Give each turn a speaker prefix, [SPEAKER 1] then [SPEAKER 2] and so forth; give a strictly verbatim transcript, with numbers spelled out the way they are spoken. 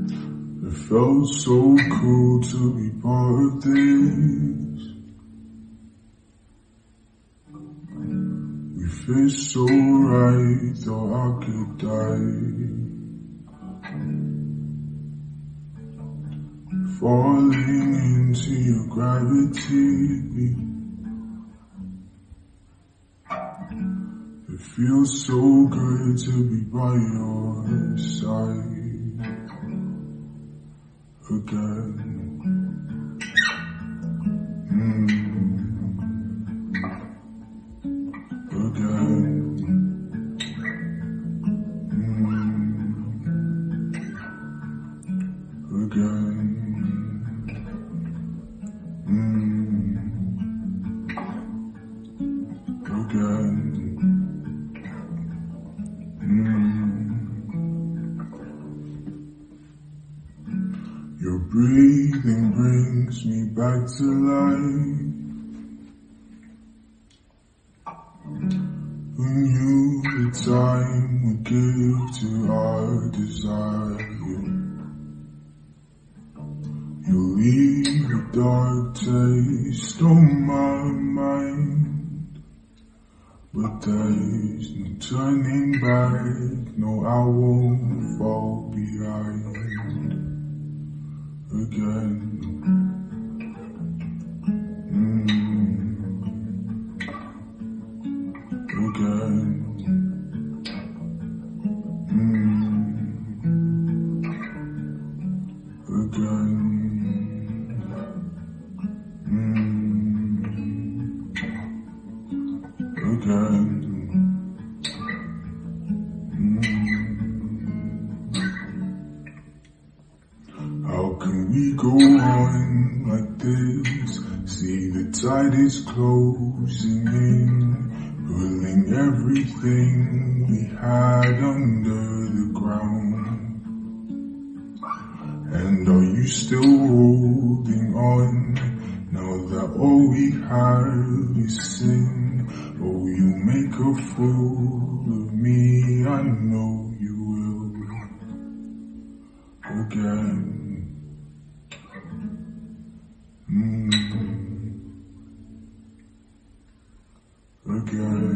[SPEAKER 1] It felt so cool to be part of this. We fit so right, thought I could die. Falling into your gravity. It feels so good to be by your side again. Mm. Again. Mm. Again. Mm. Again. Your breathing brings me back to life. Who knew the time we give to our desire? You leave a dark taste on my mind, but there's no turning back. No, I won't fall behind. Again. Mm. Again. Mm. Again. Mm. Again. How can we go on like this? See the tide is closing in, pulling everything we had under the ground. And are you still holding on, now that all we have is sin? Oh, you make a fool of me, I know you will. Again. Mm. Again.